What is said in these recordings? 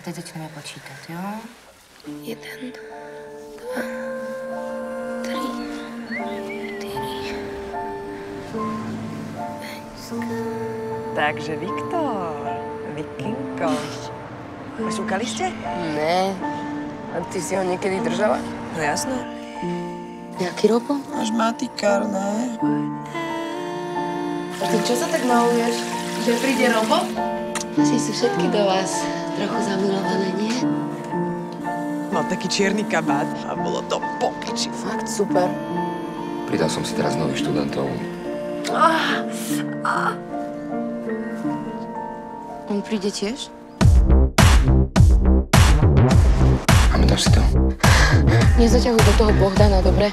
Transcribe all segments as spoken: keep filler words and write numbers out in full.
teď začneme počítat, jo? Jeden, dva, tři, čtyři, Takže Viktor, Vikinko. Šúkali ste? Ne. A ty si ho niekedy držala? No jasné. Jaký Robo? Máš matikár, ne? A ty čo sa tak maluješ? Že príde Robo? Asi sú všetky do vás trochu zamilované, nie? Mal taký čierny kabát a bolo to po piči. Fakt super. Pridal som si teraz nových študentov. Ah, ah. On príde tiež? Pamätáš si to? Nezaťahuj do toho Bohdana, dobre?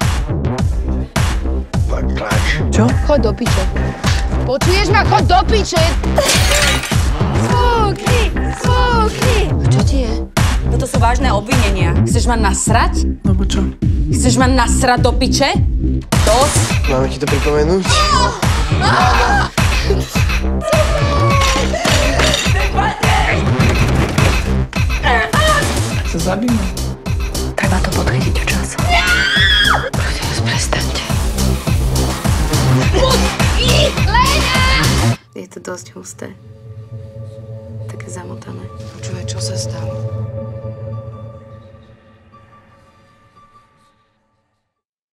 Tak tlač. Čo? Choď do piče. Počuješ ma? Choď do piče! Fúkni! Fúkni! Čo ti je? Toto sú vážne obvinenia. Chceš ma nasrať? Lebo čo? Chceš ma nasrať do piče? Dosť? Máme ti to pripomenúť? Sa zabíme. Treba to podchytiť včas. Prosím vás, prestaňte. Je to dosť husté. Také zamotané. Počúvaj, čo sa stalo?